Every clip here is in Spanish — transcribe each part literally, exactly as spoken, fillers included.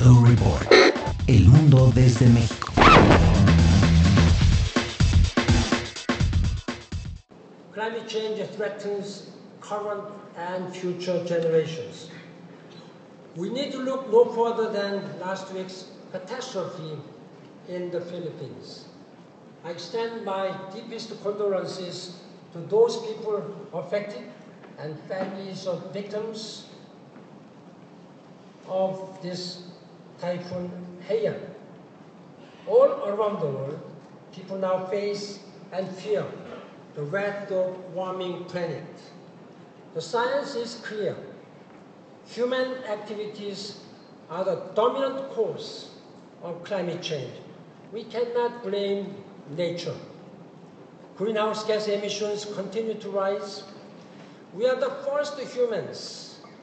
Blue Report. El mundo desde México. Climate change threatens current and future generations. We need to look no further than last week's catastrophe in the Philippines. I extend my deepest condolences to those people affected and families of victims of this Typhoon Haiyan. All around the world, people now face and fear the wrath of warming planet. The science is clear. Human activities are the dominant cause of climate change. We cannot blame nature. Greenhouse gas emissions continue to rise. We are the first humans.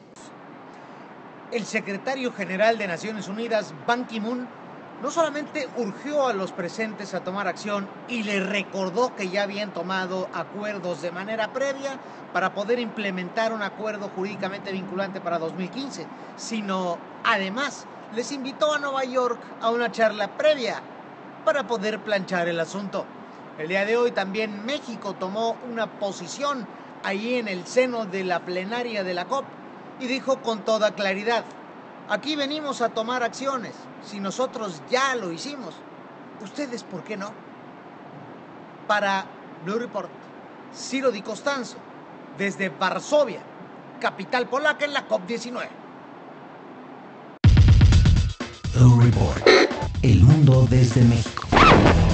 El secretario general de Naciones Unidas, Ban Ki-moon, no solamente urgió a los presentes a tomar acción y le recordó que ya habían tomado acuerdos de manera previa para poder implementar un acuerdo jurídicamente vinculante para dos mil quince, sino además les invitó a Nueva York a una charla previa para poder planchar el asunto. El día de hoy también México tomó una posición ahí en el seno de la plenaria de la COP y dijo con toda claridad: aquí venimos a tomar acciones. Si nosotros ya lo hicimos, ¿ustedes por qué no? Para Blue Report, Ciro Di Costanzo, desde Varsovia, capital polaca, en la COP diecinueve. Blue Report. El mundo desde México.